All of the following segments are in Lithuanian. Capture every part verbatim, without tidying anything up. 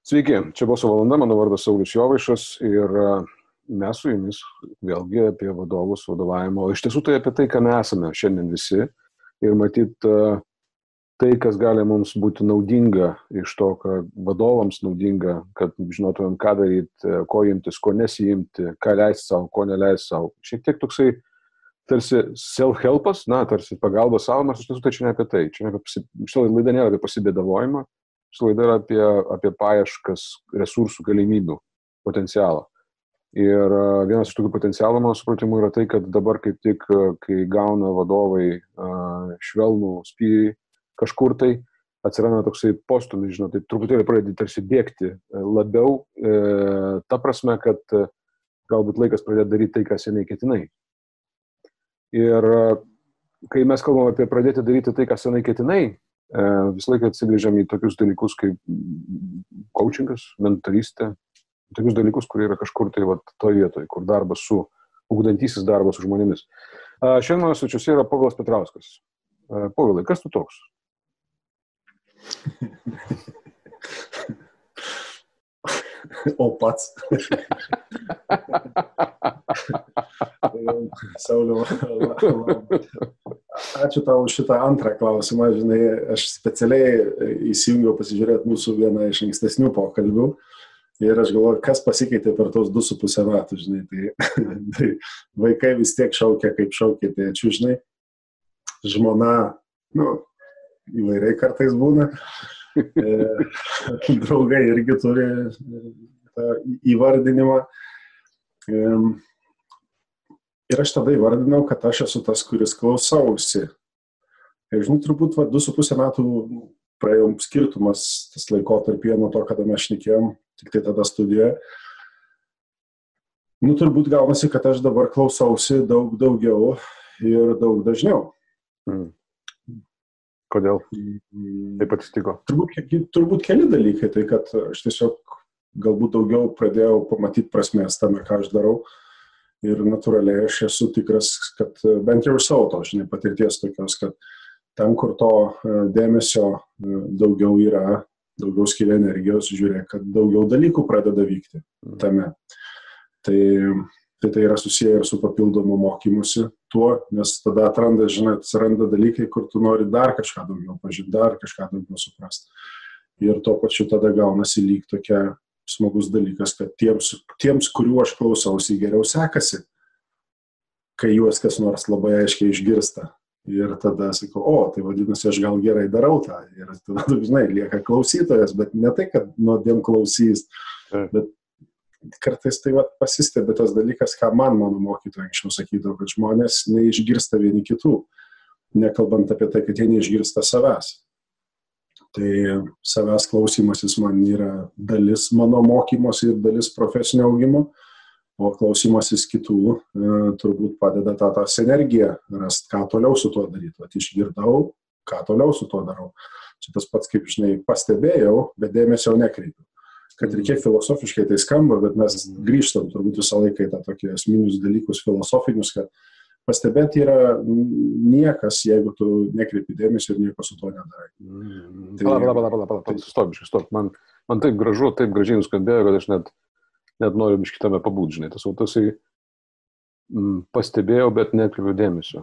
Sveiki, čia Boso valanda, mano vardas Saulius Jovaišas ir mes su jumis vėlgi apie vadovus, vadovavimo, o iš tiesų tai apie tai, ką mes esame šiandien visi ir matyt tai, kas gali mums būti naudinga iš to, kad vadovams naudinga, kad žinotumėm, ką daryti, ko imtis, ko nesijimti, ką leisti savo, ko neleisti savo. Šiek tiek toksai tarsi self-helpas, na, tarsi pagalba savo, nors iš tiesų tai čia ne apie tai. Čia ne apie, šitą laidą nėra apie pasibėdavojimą, šitą laidą yra apie, apie paieškas resursų, galimybių, potencialą. Ir vienas iš tokių potencialų, mano supratimu, yra tai, kad dabar kaip tik, kai gauna vadovai švelnų spyrį kažkur tai, atsiranda toksai postumis, žinot, tai truputėlį pradedi tarsi bėgti labiau, e, ta prasme, kad galbūt laikas pradėti daryti tai, ką seniai ketinai. Ir kai mes kalbam apie pradėti daryti tai, ką senai ketinai, e, visą laiką atsigrįžam į tokius dalykus kaip coachingas, mentorystė, tokius dalykus, kurie yra kažkur tai vat, toje vietoje, kur darbas su, ugdantysis darbas su žmonėmis. A, šiandien mano svečiuose yra Povilas Petrauskas. A, Povilai, kas tu toks? O pats. Sauliau, ačiū tau už šitą antrą klausimą. Žinai, aš specialiai įsijungiau pasižiūrėti mūsų vieną iš ankstesnių pokalbių ir aš galvoju, kas pasikeitė per tos du su pusę metų, žinai. Tai, tai vaikai vis tiek šaukia, kaip šaukia tėčių, žinai. Žmona, nu, įvairiai kartais būna. E, draugai irgi turi tą įvardinimą. E, ir aš tada įvardinau, kad aš esu tas, kuris klausausi. Ir žinai, turbūt va, du su pusę metų praėjom skirtumas tas laikotarpyje nuo to, kada mes šnekėjom, tik tai tada studijoje. Nu, turbūt gaunasi, kad aš dabar klausausi daug daugiau ir daug dažniau. Mm. Kodėl? Taip atsitiko? Turbūt, turbūt keli dalykai, tai kad aš tiesiog galbūt daugiau pradėjau pamatyti prasmės tame, ką aš darau. Ir natūraliai aš esu tikras, kad bent jau ir savo to, žinai, patirties tokios, kad ten, kur to dėmesio daugiau yra, daugiau skiria energijos, žiūrėk, kad daugiau dalykų pradeda vykti tame. Tai Tai tai yra susiję ir su papildomu mokymusi tuo, nes tada atranda, žinai, atsiranda dalykai, kur tu nori dar kažką daugiau pažinti, dar kažką daugiau suprasti. Ir tuo pačiu tada gaunasi lyg tokia smagus dalykas, kad tiems, tiems kuriuo aš klausausi, geriau sekasi, kai juos kas nors labai aiškiai išgirsta. Ir tada sakau, o, tai vadinasi, aš gal gerai darau tą. Ir tada, žinai, lieka klausytojas, bet ne tai, kad nuodėm klausys, bet kartais tai va, pasistebė tas dalykas, ką man mano mokytojai anksčiau sakydavo, kad žmonės neišgirsta vieni kitų, nekalbant apie tai, kad jie neišgirsta savęs. Tai savęs klausymasis man yra dalis mano mokymosi ir dalis profesinio augimo, o klausymasis kitų e, turbūt padeda tą, tą sinergiją rast, ką toliau su tuo daryti. Vat išgirdau, ką toliau su tuo darau. Čia tas pats, kaip, žinai, pastebėjau, bet dėmesio nekreipiu. Kad ir kiek filosofiškai tai skamba, bet mes grįžtam turbūt visą laiką į tą tokį esminius dalykus filosofinius, kad pastebėti yra niekas, jeigu tu nekreipi dėmesio ir nieko su to nedarai. Mm. Tai, pala, pala, pala, pala, pala. Stop, biškai, stop. Man, man taip gražu, taip gražiai nuskambėjo, kad aš net, net noriu biškai tame pabūt, žinai. Tas autasai mm, pastebėjau, bet nekreipiu dėmesio.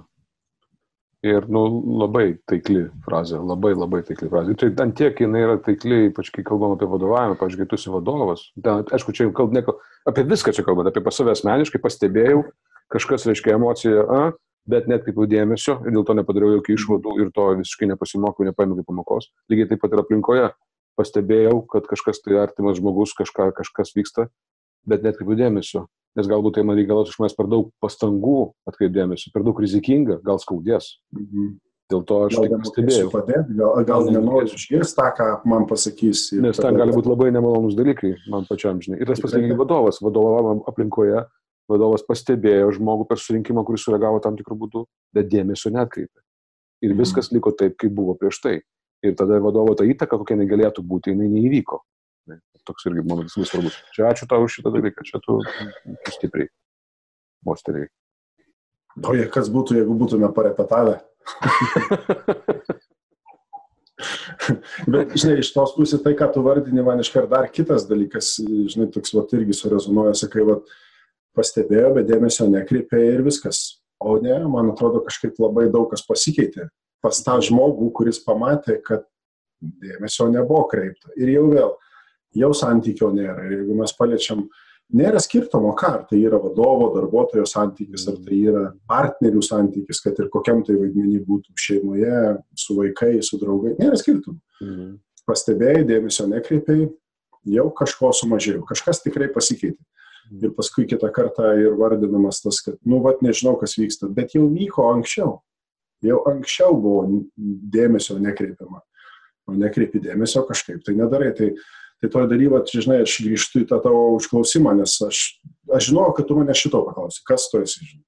Ir, nu, labai taikli frazė, labai, labai taikli frazė. Tai ant tiek jinai yra taikli, ypač kai kalbam apie vadovavimą, pavyzdžiui, kai tu esi vadovas. Ten, aišku, čia kalb, nekal, apie viską čia kalbant, apie pas save asmeniškai pastebėjau, kažkas reiškia emociją, a, bet net kaip dėmesio ir dėl to nepadariau jokių išvadų ir to visiškai nepasimokau, nepaėmiau kaip pamokos. Lygiai taip pat ir aplinkoje pastebėjau, kad kažkas tai artimas žmogus, kažką, kažkas vyksta, bet net kaip dėmesio. Nes galbūt tai man reikalas iš manęs per daug pastangų atkreipdėmesio, per daug rizikinga, gal skaudės. Mhm. Dėl to aš gal tik pastebėjau. Padėti, gal gal nenoriu išgirsti tą, ką man pasakys. Nes ten gali būti labai nemalonus dalykai man pačiam, žinai. Ir tas pasakė vadovas, vadovavimo aplinkoje, vadovas pastebėjo žmogų per surinkimą, kuris sureagavo tam tikrų būdų, bet dėmesio neatkreipė. Ir viskas liko taip, kaip buvo prieš tai. Ir tada vadovo ta įtaka, kokia negalėtų būti, jinai neįvyko. Toks irgi momentas vis svarbus. Čia ačiū tau už šitą dalyką, čia tu stipriai, mosteriai. O jie kas būtų, jeigu būtume parepetavę? Bet, žinai, iš tos pusės tai, ką tu vardini, man iškart dar kitas dalykas, žinai, toks, va, irgi surezonuoja, sakai, va, pastebėjo, bet dėmesio nekreipė ir viskas. O ne, man atrodo, kažkaip labai daug kas pasikeitė pas tą žmogų, kuris pamatė, kad dėmesio nebuvo kreipta. Ir jau vėl, jau santykio nėra. Ir jeigu mes paliečiam, nėra skirtumo, ką, ar tai yra vadovo, darbuotojo santykis, ar tai yra partnerių santykis, kad ir kokiam tai vaidmenį būtų šeimoje, su vaikai, su draugai, nėra skirtumo. Mhm. Pastebėjai, dėmesio nekreipiai, jau kažko sumažėjo, kažkas tikrai pasikeitė. Ir paskui kitą kartą ir vardinamas tas, kad, nu, vat, nežinau, kas vyksta, bet jau vyko anksčiau. Jau anksčiau buvo dėmesio nekreipiama. O nekreipi dėmesio kažkaip, tai nedarai. Tai, tai toj daly, vat, žinai, aš grįžtu į tą tavo užklausimą, nes aš, aš žinau, kad tu mane šito paklausi, kas tu esi, žinai.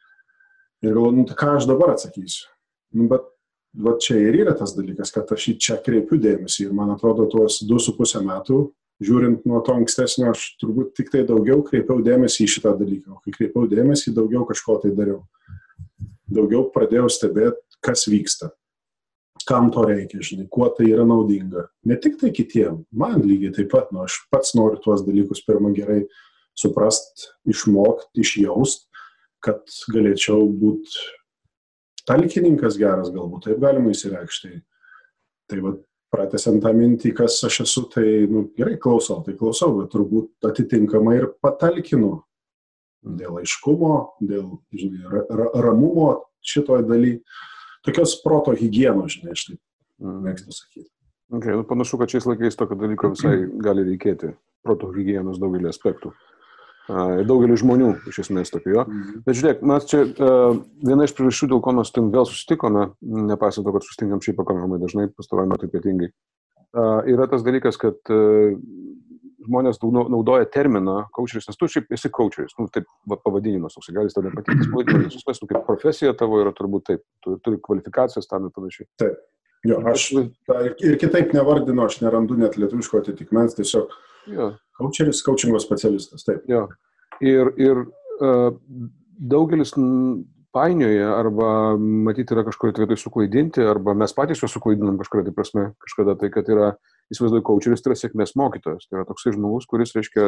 Ir galvoju, nu, tai ką aš dabar atsakysiu. Nu, bet vat, čia ir yra tas dalykas, kad aš į čia kreipiu dėmesį. Ir man atrodo, tuos du su pusę metų, žiūrint nuo to ankstesnio, aš turbūt tik tai daugiau kreipiau dėmesį į šitą dalyką. O kai kreipiau dėmesį, daugiau kažko tai dariau. Daugiau pradėjau stebėti, kas vyksta. Kam to reikia, žinai, kuo tai yra naudinga. Ne tik tai kitiem, man lygiai taip pat, nu, aš pats noriu tuos dalykus pirmą gerai suprast, išmokt, išjaust, kad galėčiau būti talkininkas geras, galbūt taip galima įsireikšti. Tai va, pratęsiant tą mintį, kas aš esu, tai, nu, gerai klausau, tai klausau, bet turbūt atitinkamai ir patalkinu. Dėl aiškumo, dėl, žinai, ra, ra, ramumo šitoj daly. Tokios proto higienos, žinai, aš taip mėgstu sakyti. Okay, nu, panašu, kad šiais laikais tokio dalyko visai gali reikėti. Proto higienos daugelį aspektų. Ir daugelį žmonių, iš esmės tokio jo. Mm-hmm. Bet žiūrėk, mes čia uh, viena iš priežasčių, dėl ko mes tam vėl susitikome, nepaisant to, kad susitinkam šiaip pakankamai dažnai, pastaruoju metu ypatingai, uh, yra tas dalykas, kad uh, žmonės naudoja terminą coacheris, nes tu šiaip esi coacheris, nu, taip va, pavadinimas, toks, gal jis tada patikės pavadinimas, jis nu, kaip profesija tavo yra turbūt taip, tu turi kvalifikacijas tam ir panašiai. Taip, jo, aš ta, ir kitaip nevardinu, aš nerandu net lietuviško atitikmens, tiesiog jo. Coacheris, coachingo specialistas, taip. Jo. Ir, ir uh, daugelis painioja, arba matyti yra kažkuria tai suklaidinti, arba mes patys juos suklaidinam kažkuria tai prasme, kažkada tai, kad yra įsivaizduoju, coacheris tai yra sėkmės mokytojas. Tai yra toksai žmogus, kuris, reiškia,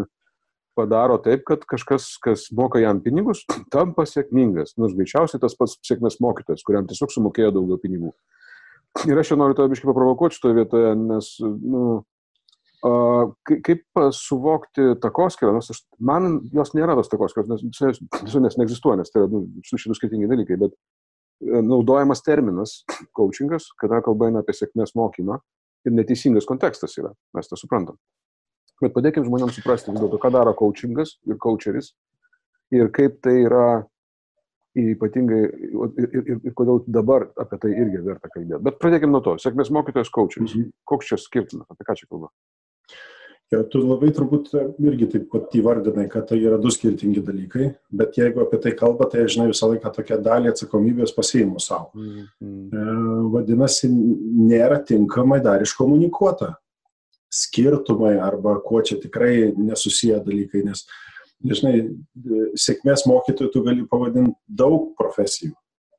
padaro taip, kad kažkas, kas moka jam pinigus, tampa sėkmingas. Nors greičiausiai tas pats sėkmės mokytojas, kuriam tiesiog sumokėjo daugiau pinigų. Ir aš jau noriu to biškai paprovokuoti šitoje vietoje, nes, nu, a, kaip suvokti takoskyrą, nes aš, man jos nėra tos takoskyros, nes, nes neegzistuoja, nes tai yra, nu, su šitų skirtingi dalykai, bet naudojamas terminas, coachingas, kada kalba eina apie sėkmės mokymą, ir neteisingas kontekstas yra, mes tą suprantam. Bet padėkim žmonėms suprasti vis dėlto, ką daro coachingas ir coacheris ir kaip tai yra ypatingai ir, ir, ir, ir kodėl dabar apie tai irgi verta kalbėti. Bet pradėkim nuo to, sėkmės mokytojas coacheris. Mhm. Koks čia skirtumas, apie ką čia kalba? Ja, tu labai turbūt irgi taip pat įvardinai, kad tai yra du skirtingi dalykai, bet jeigu apie tai kalba, tai aš žinai visą laiką tokią dalį atsakomybės pasiimu savo. Mm-hmm. Vadinasi, nėra tinkamai dar iškomunikuota skirtumai arba kuo čia tikrai nesusiję dalykai, nes, žinai, sėkmės mokytojų tu gali pavadinti daug profesijų.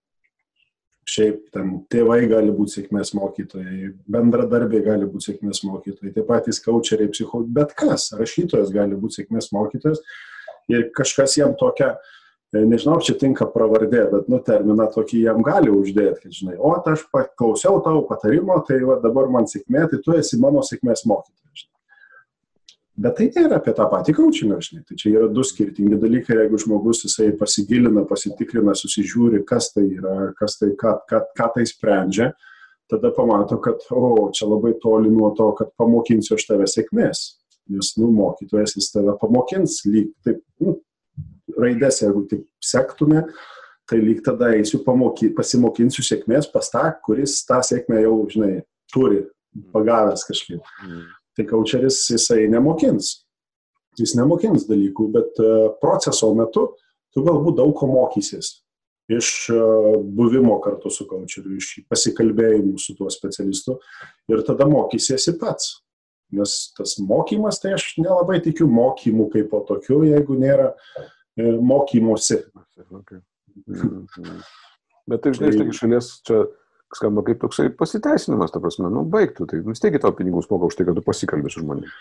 Šiaip ten tėvai gali būti sėkmės mokytojai, bendradarbiai gali būti sėkmės mokytojai, tie patys coacheriai, psichologai, bet kas, rašytojas gali būti sėkmės mokytojas ir kažkas jam tokia, nežinau, čia tinka pravardė, bet nu terminą tokį jam gali uždėti, kad žinai, o aš klausiau tavo patarimo, tai va, dabar man sėkmė, tai tu esi mano sėkmės mokytojas. Bet tai nėra apie tą patį coachingą, žinai. Tai čia yra du skirtingi dalykai, jeigu žmogus jisai pasigilina, pasitikrina, susižiūri, kas tai yra, kas tai, ką, ką, ką tai sprendžia, tada pamato, kad, o, čia labai toli nuo to, kad pamokinsiu aš tave sėkmės. Nes, nu, mokytojas jis tave pamokins, lyg taip, nu, raidės, jeigu taip sektume, tai lyg tada eisiu pamoky, pasimokinsiu sėkmės pas tą, kuris tą sėkmę jau, žinai, turi, pagavęs kažkaip. Mm. Tai coacheris jisai nemokins. Jis nemokins dalykų, bet uh, proceso metu tu galbūt daug ko mokysis. Iš uh, buvimo kartu su coacheriu, iš pasikalbėjimų su tuo specialistu ir tada mokysiesi pats. Nes tas mokymas, tai aš nelabai tikiu mokymų kaip po tokiu, jeigu nėra e, mokymosi. Okay. Bet tai, žinai, tai iš šalies čia skamba kaip toksai pasiteisinimas, ta prasme, nu, baigtų, tai vis tiek tau pinigus moka už tai, kad tu pasikalbė su žmonėmis.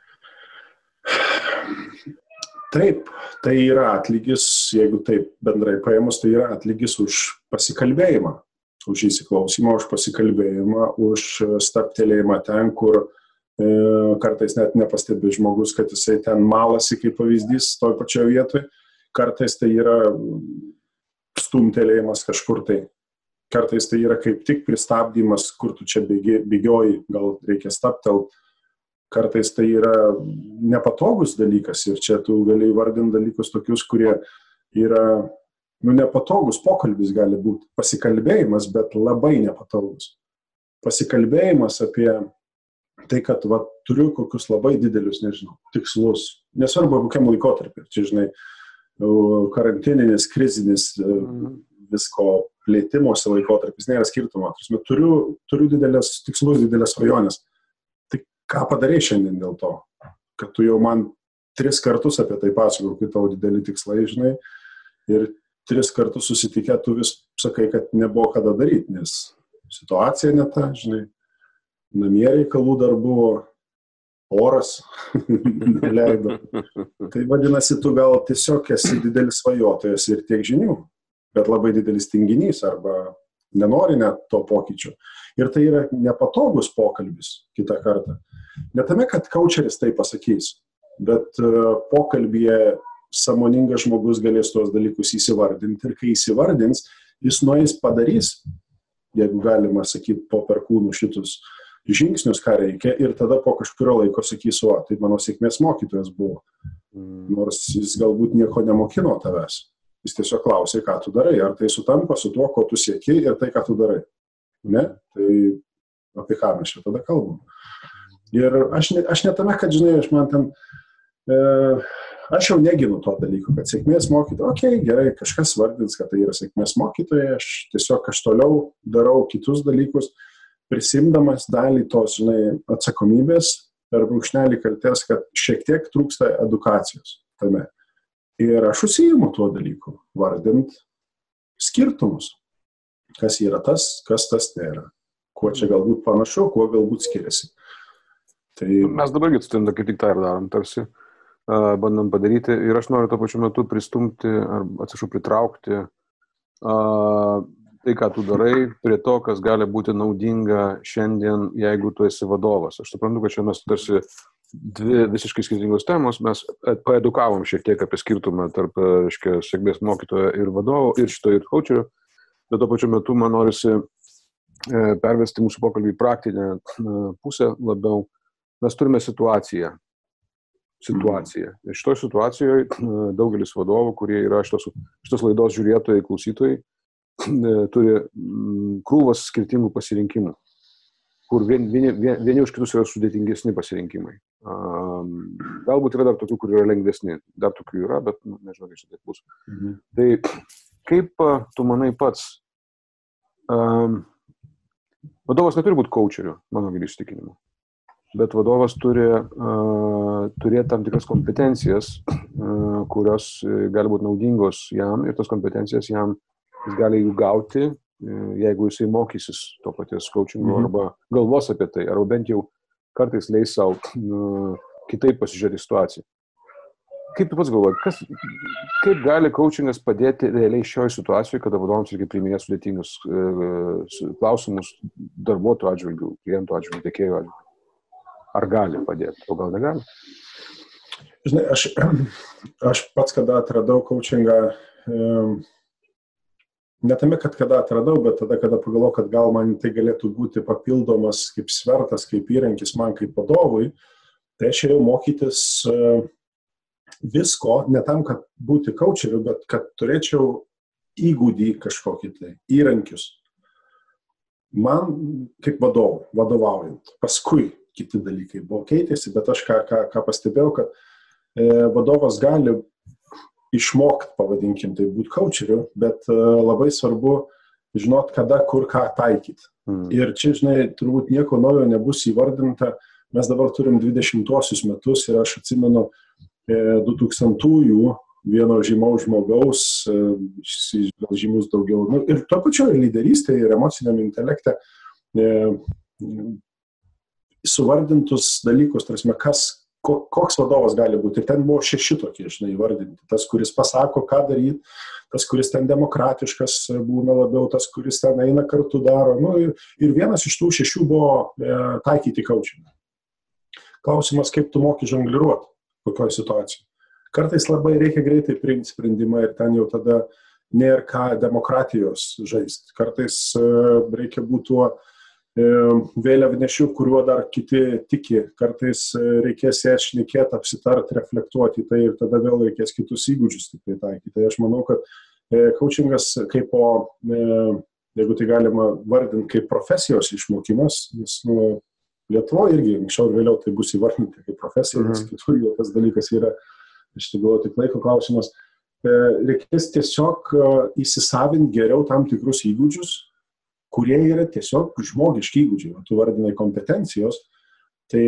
Taip, tai yra atlygis, jeigu taip bendrai paėmus, tai yra atlygis už pasikalbėjimą, už įsiklausimą, už pasikalbėjimą, už stabtelėjimą ten, kur e, kartais net nepastebi žmogus, kad jisai ten malasi kaip pavyzdys toj pačioje vietoje, kartais tai yra stumtelėjimas kažkur tai. Kartais tai yra kaip tik pristabdymas, kur tu čia bėgioji, gal reikia stabtelt. Kartais tai yra nepatogus dalykas ir čia tu gali įvardinti dalykus tokius, kurie yra, nu, nepatogus pokalbis gali būti. Pasikalbėjimas, bet labai nepatogus. Pasikalbėjimas apie tai, kad va, turiu kokius labai didelius, nežinau, tikslus. Nesvarbu, kokiam laikotarpiu. Čia, žinai, karantininis, krizinis, visko plėtimosi laikotarpis, nėra skirtumo. Turiu, turiu didelės tikslus, didelės svajonės. Tai ką padarai šiandien dėl to? Kad tu jau man tris kartus apie tai pasakojau, kai tavo dideli tikslai, žinai, ir tris kartus susitikę tu vis sakai, kad nebuvo kada daryti, nes situacija ne ta, žinai, namie reikalų dar buvo, oras neleido. Tai vadinasi, tu gal tiesiog esi didelis svajotojas ir tiek žinių, bet labai didelis tinginys arba nenori net to pokyčio. Ir tai yra nepatogus pokalbis kitą kartą. Ne tame, kad kaučeris tai pasakys, bet pokalbyje sąmoningas žmogus galės tuos dalykus įsivardinti ir kai įsivardins, jis nueis padarys, jeigu galima sakyti, po perkūnų šitus žingsnius, ką reikia, ir tada po kažkurio laiko sakys, o, tai mano sėkmės mokytojas buvo. Nors jis galbūt nieko nemokino tavęs. Jis tiesiog klausė, ką tu darai. Ar tai sutampa su tuo, ko tu sieki ir tai, ką tu darai. Ne? Tai apie ką mes čia tada kalbam. Ir aš ne, aš ne tame, kad, žinai, aš man ten, e, aš jau neginu to dalyko, kad sėkmės mokytoja, okei, okay, gerai, kažkas vardins, kad tai yra sėkmės mokytoja, aš tiesiog aš toliau darau kitus dalykus, prisimdamas dalį tos, žinai, atsakomybės per brūkšnelį kaltės, kad šiek tiek trūksta edukacijos tame. Ir aš užsiimu tuo dalyku, vardint skirtumus. Kas yra tas, kas tas nėra. Kuo čia galbūt panašu, kuo galbūt skiriasi. Tai... Mes dabar gitstunda, kaip tik tą ir darom, tarsi uh, bandom padaryti. Ir aš noriu tuo pačiu metu pristumti, ar atsiprašau, pritraukti uh, tai, ką tu darai, prie to, kas gali būti naudinga šiandien, jeigu tu esi vadovas. Aš suprantu, kad čia mes tarsi dvi visiškai skirtingos temos, mes paedukavom šiek tiek apie skirtumą tarp, reiškia, sėkmės mokytojo ir vadovo, ir šito ir coacherio, bet tuo pačiu metu man norisi pervesti mūsų pokalbį į praktinę pusę labiau. Mes turime situaciją. Situaciją. Ir šitoj situacijoje daugelis vadovų, kurie yra šitos, šitos laidos žiūrėtojai, klausytojai, turi krūvas skirtingų pasirinkimų, kur vieni, vieni, vieni už kitus yra sudėtingesni pasirinkimai. Um, galbūt yra dar tokių, kur yra lengvesni. Dar tokių yra, bet nu, nežinau, kaip šitai bus. Mhm. Tai kaip tu manai pats, um, vadovas neturi būti coacheriu, mano giliu įsitikinimu, bet vadovas turi uh, turėti tam tikras kompetencijas, uh, kurios gali būti naudingos jam ir tos kompetencijas jam jis gali jų gauti, jeigu jisai mokysis to paties coachingo mm-hmm. arba galvos apie tai, arba bent jau kartais leis savo nu, kitaip pasižiūrėti situaciją. Kaip tu pats galvoji, kas, kaip gali coachingas padėti realiai šioje situacijoje, kada vadovams reikia priiminėti sudėtingus e, klausimus darbuotojų atžvilgių, klientų atžvilgių, tiekėjų atžvilgių? Ar gali padėti, o gal negali? Žinai, aš, aš pats, kada atradau coachingą, e, ne tame, kad kada atradau, bet tada, kada pagalvojau, kad gal man tai galėtų būti papildomas kaip svertas, kaip įrankis man kaip vadovui, tai aš ėjau mokytis visko, ne tam, kad būti coacheriu, bet kad turėčiau įgūdį kažkokį tai, įrankius. Man kaip vadovui, vadovaujant, paskui kiti dalykai buvo keitėsi, bet aš ką, ką, ką pastebėjau, kad e, vadovas gali išmokti, pavadinkim, tai būti coacheriu, bet uh, labai svarbu žinot, kada, kur, ką taikyti. Mm. Ir čia, žinai, turbūt nieko naujo nebus įvardinta. Mes dabar turim dvidešimtuosius metus ir aš atsimenu e, du tūkstantųjų vieno žymaus žmogaus, gal žymus daugiau. Nu, ir tuo pačiu ir lyderystė, ir emociniam intelekte e, suvardintus dalykus, tarsi, kas, ko, koks vadovas gali būti. Ir ten buvo šeši tokie, žinai, įvardinti. Tas, kuris pasako, ką daryti, tas, kuris ten demokratiškas būna labiau, tas, kuris ten eina kartu daro. Nu, ir, ir vienas iš tų šešių buvo e, taikyti coachingą. Klausimas, kaip tu moki žongliruoti, kokioje situacijoje. Kartais labai reikia greitai priimti sprendimą ir ten jau tada nėra ką demokratijos žaisti. Kartais e, reikia būti tuo e, vėliavnešiu, kuriuo dar kiti tiki. Kartais e, reikės ją šnekėti, apsitart, reflektuoti tai ir tada vėl reikės kitus įgūdžius tik tai taikyti. Tai aš manau, kad e, coachingas kaip po, e, jeigu tai galima vardinti kaip profesijos išmokymas, nes nu, Lietuvoje irgi anksčiau ir vėliau tai bus įvardinti kaip profesija, nes mhm. kitur jau tas dalykas yra, iš tikrųjų, tik laiko klausimas. Reikės tiesiog įsisavinti geriau tam tikrus įgūdžius, kurie yra tiesiog žmogiški įgūdžiai. Tu vardinai kompetencijos, tai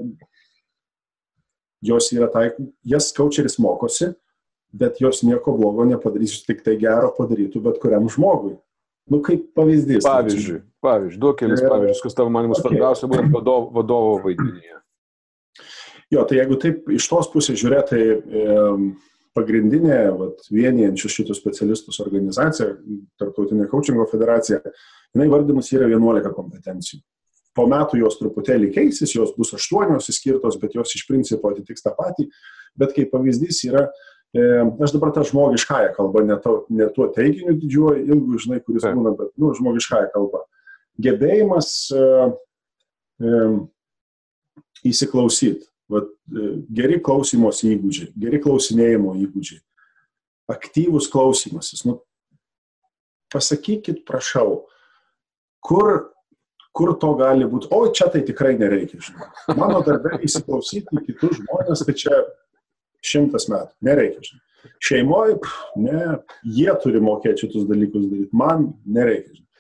jos yra taik, jas coacheris mokosi, bet jos nieko blogo nepadarys, tik tai gero padarytų bet kuriam žmogui. Nu, kaip pavyzdys. Pavyzdžiui, pavyzdžiui, duok kelis pavyzdžius, kas tavo manimus okay. svarbiausia būtent vadovo, vadovo vaidmenyje. Jo, tai jeigu taip iš tos pusės žiūrėt, tai e, pagrindinė vat, vienijančių šitų specialistus organizacija, Tarptautinė coachingo federacija, jinai vardimus yra vienuolika kompetencijų. Po metų jos truputėlį keisis, jos bus aštuonios įskirtos, bet jos iš principo atitiks tą patį. Bet kaip pavyzdys yra, e, aš dabar tą žmogiškąją kalbą, ne, to, ne tuo teiginiu didžiuoju, ilgu, žinai, kuris būna, bet nu, žmogiškąją kalbą. Gebėjimas e, e, įsiklausyti. Vat, geri klausymosi įgūdžiai, geri klausinėjimo įgūdžiai, aktyvus klausymasis. Nu, pasakykit, prašau, kur, kur to gali būti, o čia tai tikrai nereikia, žinau. Mano darbė įsiklausyti kitus žmonės, tai čia šimtas metų, nereikia, žinau. Šeimoje, ne, jie turi mokėti šitus dalykus daryti, man nereikia, žinau.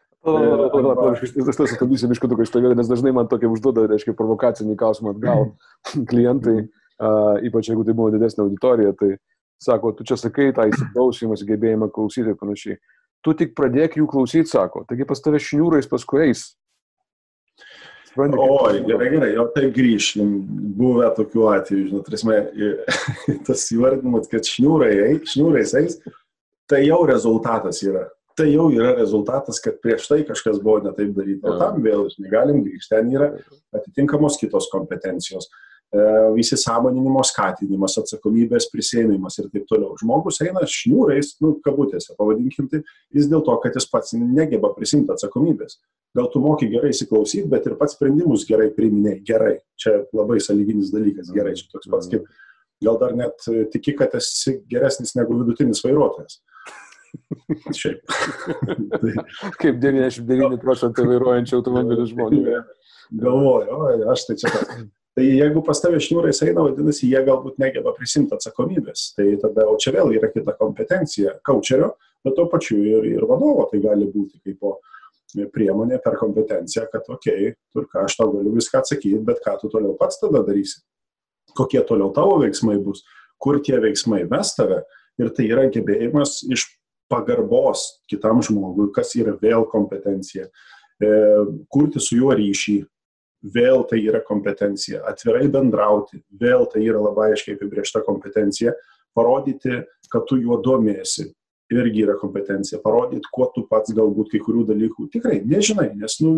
Aš tas atabdysiu biškutuką iš to vėlį, nes dažnai man tokia užduoda, reiškia, provokacinį klausimą atgal klientai, uh, ypač jeigu tai buvo didesnė auditorija, tai sako, tu čia sakai tą įsiklausymas, gebėjimą klausyti ir panašiai. Tu tik pradėk jų klausyti, sako, taigi pas tave šniūrais paskui eis. Sprendė, Oi, gerai, gerai, jau taip grįžim, buvę tokių atvejų, žinot, trasme, tas įvardinimas, kad šniūrai, šniūrais eis, tai jau rezultatas yra. Tai jau yra rezultatas, kad prieš tai kažkas buvo ne taip daryti. O tam vėl negalim grįžti. Ten yra atitinkamos kitos kompetencijos, įsisąmoninimo skatinimas, atsakomybės prisėmimas ir taip toliau. Žmogus eina šniūrais, nu, kabutėse, pavadinkim tai, jis dėl to, kad jis pats negeba prisimti atsakomybės. Gal tu moki gerai įsiklausyti, bet ir pats sprendimus gerai priiminėjai. Gerai. Čia labai sąlyginis dalykas. Gerai, čia toks pats kaip. Gal dar net tiki, kad esi geresnis negu vidutinis vairuotojas. Šiaip. tai... Kaip devyniasdešimt devyni procentai vairuojančių automobilių žmonių. Galvoju, o, aš tai čia tas. Tai jeigu pas tavę šniūrais eina, vadinasi, jie galbūt negeba prisimti atsakomybės. Tai tada, o čia vėl yra kita kompetencija coacherio, bet to pačiu ir, ir vadovo tai gali būti kaip po priemonė per kompetenciją, kad okei, okay, turka, aš tau galiu viską atsakyti, bet ką tu toliau pats tada darysi? Kokie toliau tavo veiksmai bus? Kur tie veiksmai ves tave? Ir tai yra gebėjimas iš pagarbos kitam žmogui, kas yra vėl kompetencija, e, kurti su juo ryšį, vėl tai yra kompetencija, atvirai bendrauti, vėl tai yra labai aiškiai apibrėžta kompetencija, parodyti, kad tu juo domėsi, irgi yra kompetencija, parodyti, kuo tu pats galbūt kai kurių dalykų tikrai nežinai, nes nu,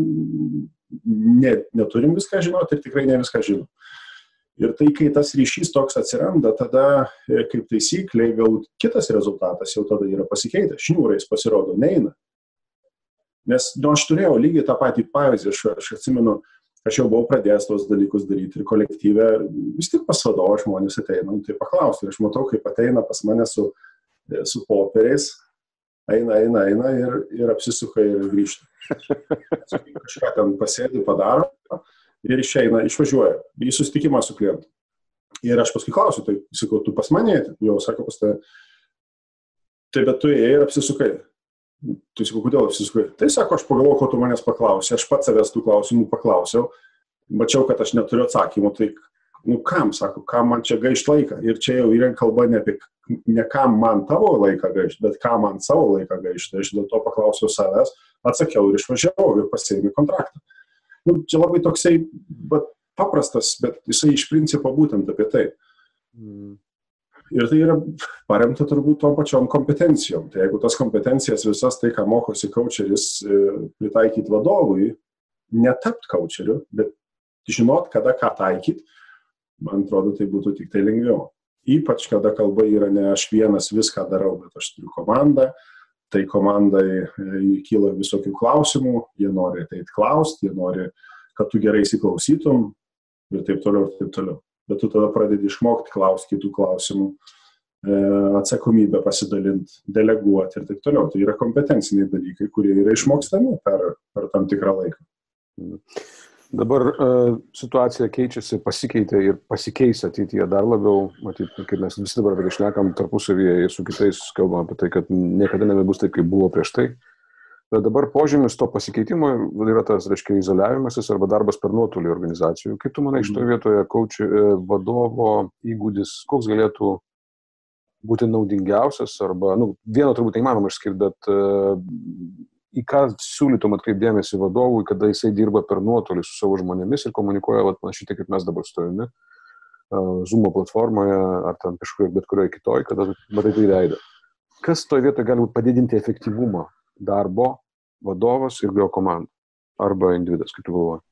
ne, neturim viską žinoti ir tikrai ne viską žinom. Ir tai, kai tas ryšys toks atsiranda, tada, kaip taisyklė, gal kitas rezultatas jau tada yra pasikeitęs. Šniūrais pasirodo, neina. Nes, nu, aš turėjau lygiai tą patį pavyzdį, aš, aš atsimenu, aš jau buvau pradėjęs tos dalykus daryti ir kolektyve, vis tik pas vadovą žmonės ateina, tai paklausti. Ir aš matau, kaip ateina pas mane su, su popieriais, eina, eina, eina ir, ir apsisuka ir grįžta. Kažką ten pasėdi, padaro. Ir išeina, išvažiuoja į susitikimą su klientu. Ir aš paskui klausiu, tai sakau, tu pas mane, jau sako pas tave, tai bet tu ėjai ir apsisukai. Tai sakau, kodėl apsisukai? Tai sako, aš pagalvoju, ko tu manęs paklausai, aš pats savęs tų klausimų paklausiau, mačiau, kad aš neturiu atsakymų, tai nu kam, sako, kam man čia gaišt laiką. Ir čia jau yra kalba ne apie, ne kam man tavo laiką gaišt, bet kam man savo laiką gaišt. Aš dėl to paklausiau savęs, atsakiau ir išvažiavau ir pasiėmė kontraktą. Nu, čia labai toksai bet paprastas, bet jisai iš principo būtent apie tai. Mm. Ir tai yra paremta turbūt tom pačiom kompetencijom. Tai jeigu tas kompetencijas visas tai, ką mokosi coacheris, pritaikyti vadovui, netapt coacheriu, bet žinot, kada ką taikyti, man atrodo, tai būtų tik tai lengviau. Ypač, kada kalba yra ne aš vienas viską darau, bet aš turiu komandą, tai komandai kyla visokių klausimų, jie nori ateit klausti, jie nori, kad tu gerai įsiklausytum ir taip toliau, ir taip toliau. Bet tu tada pradedi išmokti klausti kitų klausimų, atsakomybę pasidalinti, deleguoti ir taip toliau. Tai yra kompetenciniai dalykai, kurie yra išmokstami per, per tam tikrą laiką. Dabar uh, situacija keičiasi, pasikeitė ir pasikeis ateityje dar labiau, matyt, kaip mes visi dabar apie tai šnekam tarpusavyje ir su kitais kalbam apie tai, kad niekada nebebus taip, kaip buvo prieš tai. Bet dabar požymis to pasikeitimo yra tas, reiškia, izoliavimasis arba darbas per nuotolį organizacijų. Kaip tu manai, šitoje vietoje coach vadovo įgūdis, koks galėtų būti naudingiausias arba, nu, vieno turbūt neįmanoma išskirti, bet uh, į ką siūlytum atkreipdėmėsi vadovui, kada jisai dirba per nuotolį su savo žmonėmis ir komunikuoja, vat, panašiai taip, kaip mes dabar stovime, Zoomo platformoje ar ten kažkurioje bet kurioje kitoje, kada matai tai veidą. Kas toje vietoje gali padidinti efektyvumą darbo, vadovas ir jo komanda? Arba individas, kaip tu galvoji?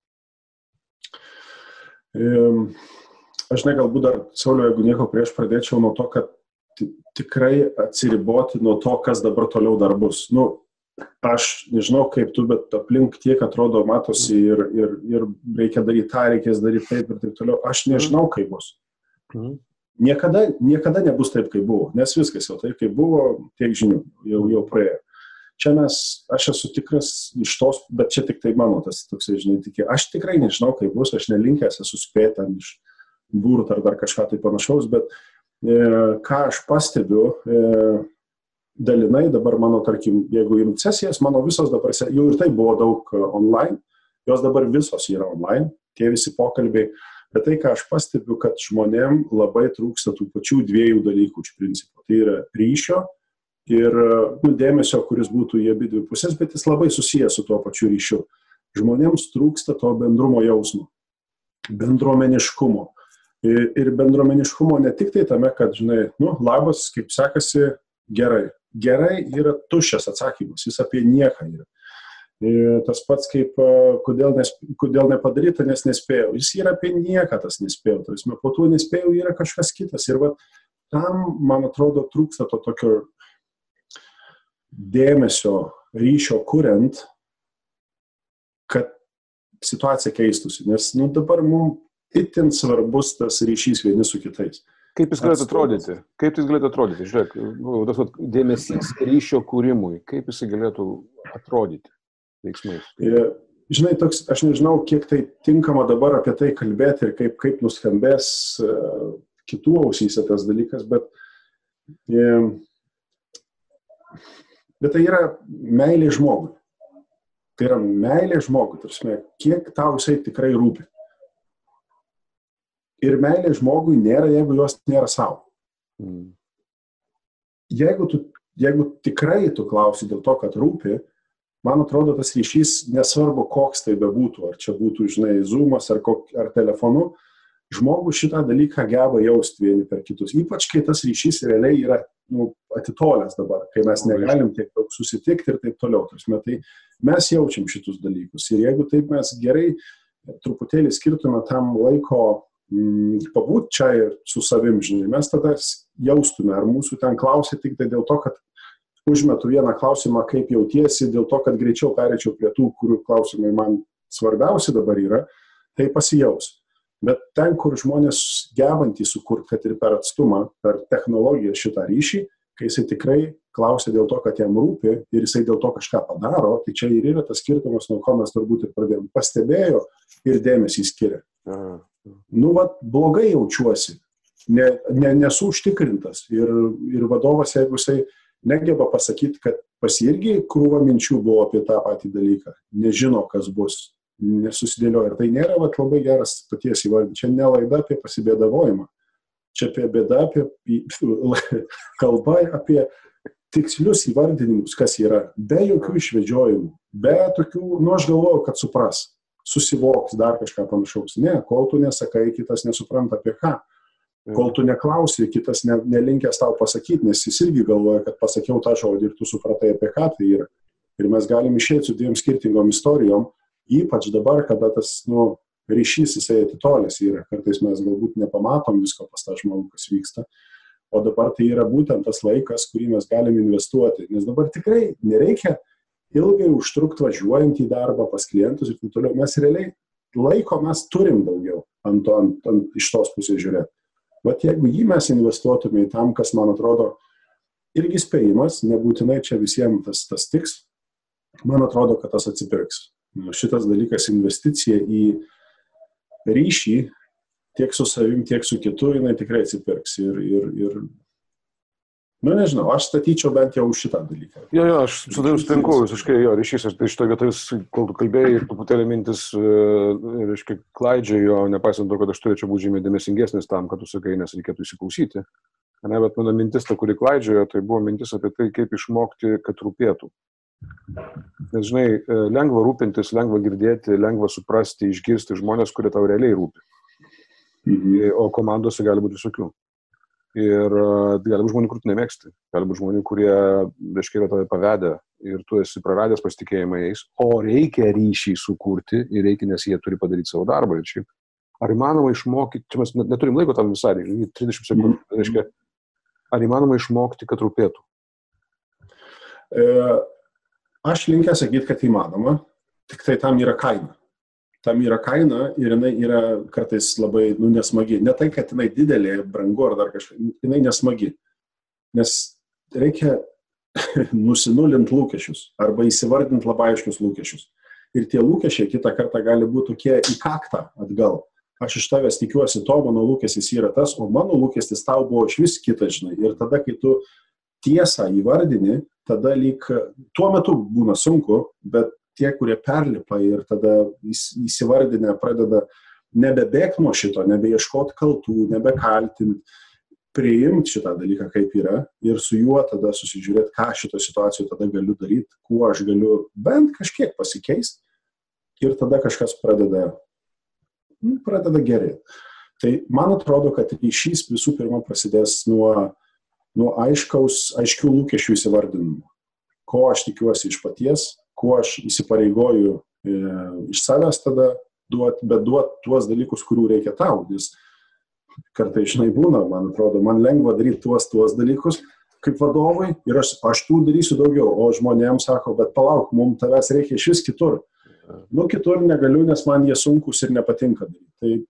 Aš ne, galbūt dar, Sauliau, jeigu nieko prieš pradėčiau nuo to, kad tikrai atsiriboti nuo to, kas dabar toliau dar bus. Nu, aš nežinau kaip tu, bet aplink tiek atrodo matosi ir, ir, ir reikia daryti tą, reikės daryti taip ir taip toliau. Aš nežinau, kaip bus. Niekada, niekada nebus taip, kaip buvo, nes viskas jau taip, kaip buvo, tiek žinių jau, jau praėjo. Čia mes, aš esu tikras iš tos, bet čia tik tai mano tas toksai, žinai, tikė. Aš tikrai nežinau, kaip bus, aš nelinkęs esu spėti iš burtų ar dar kažką tai panašaus, bet e, ką aš pastebiu, e, dalinai dabar mano, tarkim, jeigu imt sesijas, mano visos dabar, jau ir tai buvo daug online, jos dabar visos yra online, tie visi pokalbiai, bet tai, ką aš pastebiu, kad žmonėm labai trūksta tų pačių dviejų dalykų iš principo. Tai yra ryšio ir nu, dėmesio, kuris būtų į abi dvi pusės, bet jis labai susijęs su tuo pačiu ryšiu. Žmonėms trūksta to bendrumo jausmo, bendruomeniškumo. Ir, ir bendruomeniškumo ne tik tai tame, kad, žinai, nu, labas, kaip sekasi, gerai. Gerai yra tuščias atsakymas, jis apie nieką yra. Ir tas pats kaip, kodėl, nes, kodėl nepadaryta, nes nespėjau. Jis yra apie nieką tas nespėjau. Tai po to nespėjau yra kažkas kitas. Ir va, tam, man atrodo, trūksta to tokio dėmesio, ryšio kuriant, kad situacija keistųsi. Nes nu, dabar mums itin svarbus tas ryšys vieni su kitais. Kaip jis galėtų atrodyti? Kaip jis galėtų atrodyti? Žiūrėk, tas dėmesys ryšio kūrimui, kaip jis galėtų atrodyti veiksmais? Žinai, toks, aš nežinau, kiek tai tinkama dabar apie tai kalbėti ir kaip, kaip nuskambės kitų ausyse tas dalykas, bet, bet tai yra meilė žmogui. Tai yra meilė žmogui, tarsi, kiek tau jisai tikrai rūpi. Ir meilė žmogui nėra, jeigu jos nėra savo. Mm. Jeigu, tu, jeigu tikrai tu klausi dėl to, kad rūpi, man atrodo, tas ryšys, nesvarbu, koks tai bebūtų, ar čia būtų, žinai, Zoomas ar, kok, ar telefonu, žmogus šitą dalyką geba jausti vieni per kitus. Ypač, kai tas ryšys realiai yra nu, atitolęs dabar, kai mes negalim tiek daug susitikti ir taip toliau. Tai mes jaučiam šitus dalykus. Ir jeigu taip mes gerai truputėlį skirtume tam laiko pabūt čia ir su savim, žinai, mes tada jaustume, ar mūsų ten klausia tik tai dėl to, kad užmetu vieną klausimą, kaip jautiesi, dėl to, kad greičiau pereičiau prie tų, kurių klausimai man svarbiausi dabar yra, tai pasijaus. Bet ten, kur žmonės gebantys sukurti, kad ir per atstumą, per technologiją šitą ryšį, kai jisai tikrai klausia dėl to, kad jam rūpi ir jisai dėl to kažką padaro, tai čia ir yra tas skirtumas, nuo ko mes turbūt ir pradėjom. Pastebėjo ir dėmesį skiria. Aha. Nu, vat, blogai jaučiuosi, ne, ne, nesu užtikrintas ir, ir vadovas, jeigu jisai negeba pasakyti, kad pas irgi krūva minčių buvo apie tą patį dalyką, nežino, kas bus, nesusidėlioja. Ir tai nėra vat, labai geras paties įvardinti. Čia ne laida apie pasibėdavojimą. Čia apie bėdą, apie kalba apie tikslius įvardinimus, kas yra, be jokių išvedžiojimų, be tokių, nu aš galvoju, kad supras, susivoks dar kažką panašaus. Ne, kol tu nesakai, kitas nesupranta apie ką. Kol tu neklausi, kitas ne, nelinkęs tau pasakyti, nes jis irgi galvoja, kad pasakiau tą žodį ir tu supratai apie ką tai yra. Ir mes galim išėti su dviem skirtingom istorijom, ypač dabar, kada tas nu, ryšys jisai atitolęs yra. Kartais mes galbūt nepamatom visko pas tą žmogų, kas vyksta. O dabar tai yra būtent tas laikas, kurį mes galim investuoti. Nes dabar tikrai nereikia ilgai užtrukti važiuojant į darbą pas klientus ir taip toliau. Mes realiai laiko mes turim daugiau ant, ant, ant iš tos pusės žiūrėti. Bet jeigu jį mes investuotume į tam, kas, man atrodo, irgi spėjimas, nebūtinai čia visiems tas, tas tiks, man atrodo, kad tas atsipirks. Šitas dalykas investicija į ryšį tiek su savim, tiek su kitu, jinai tikrai atsipirks. Ir, ir, ir nu nežinau, aš statyčiau bent jau už šitą dalyką. Jo, jo, aš su tavim sutinku, visiškai jo, ryšys, aš tai šito vietoj, kol tu kalbėjai, truputėlį mintis, reiškia, klaidžiojo, nepaisant to, kad aš turėčiau būti žymiai dėmesingesnis tam, kad tu sakai, nes reikėtų įsiklausyti. Ne, bet mano mintis, ta, kuri klaidžiojo, tai buvo mintis apie tai, kaip išmokti, kad rūpėtų. Nes, žinai, lengva rūpintis, lengva girdėti, lengva suprasti, išgirsti žmonės, kurie tau realiai rūpi. Mhm. O komandose gali būti visokių. Ir gali būti žmonių, kur tu nemėgsti. Gali būti žmonių, kurie, reiškia, yra tave pavedę ir tu esi praradęs pasitikėjimą jais. O reikia ryšį sukurti ir reikia, nes jie turi padaryti savo darbą. Ir šiaip, ar įmanoma išmokyti, čia mes neturim laiko tam visai, trisdešimt sekundžių, mm. reiškia, ar įmanoma išmokti, kad rūpėtų? E, aš linkęs sakyti, kad įmanoma, tik tai tam yra kaina. Tam yra kaina ir jinai yra kartais labai nu, nesmagi. Ne tai, kad jinai didelė, brangu ar dar kažką, jinai nesmagi. Nes reikia nusinulinti lūkesčius arba įsivardinti labai aiškius lūkesčius. Ir tie lūkesčiai kitą kartą gali būti tokie į kaktą atgal. Aš iš tavęs tikiuosi to, mano lūkestis yra tas, o mano lūkestis tau buvo iš vis kitas, žinai. Ir tada, kai tu tiesą įvardini, tada lyg tuo metu būna sunku, bet tie, kurie perlipa ir tada įsivardinę pradeda nebebėgti nuo šito, nebeieškoti kaltų, nebekaltinti, priimti šitą dalyką kaip yra ir su juo tada susižiūrėti, ką šito situacijoje tada galiu daryti, kuo aš galiu bent kažkiek pasikeisti ir tada kažkas pradeda, pradeda gerėti. Tai man atrodo, kad ryšys visų pirma prasidės nuo, nuo aiškaus, aiškių lūkesčių įsivardinimo. Ko aš tikiuosi iš paties, kuo aš įsipareigoju e, iš savęs tada duoti, bet duoti tuos dalykus, kurių reikia tau. Nes kartai, žinai, būna, man atrodo, man lengva daryti tuos, tuos dalykus kaip vadovai ir aš, aš tų darysiu daugiau, o žmonėms sako, bet palauk, mums tavęs reikia iš vis kitur. Nu, kitur negaliu, nes man jie sunkus ir nepatinka daryti.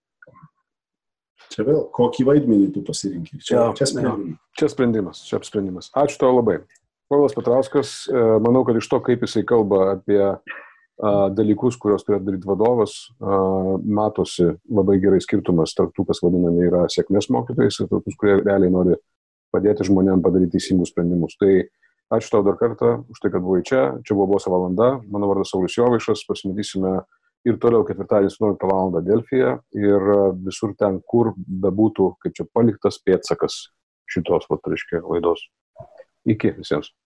Tai čia vėl, kokį vaidmenį tu pasirinkai. Čia, ja, čia sprendimas. Ja, čia sprendimas, čia sprendimas. Ačiū tau labai. Povilas Petrauskas, manau, kad iš to, kaip jisai kalba apie a, dalykus, kuriuos turėtų daryti vadovas, a, matosi labai gerai skirtumas tarp tų, kas vadinami yra sėkmės mokytojais ir tarp tų, kurie realiai nori padėti žmonėm padaryti teisingus sprendimus. Tai ačiū tau dar kartą už tai, kad buvai čia. Čia buvo Boso valanda. Mano vardas Saulius Jovaišas. Pasimatysime ir toliau ketvirtadienį septynioliktą valandą Delfyje ir visur ten, kur bebūtų, kaip čia paliktas pėdsakas šitos, vat, reiškia, laidos. Iki visiems.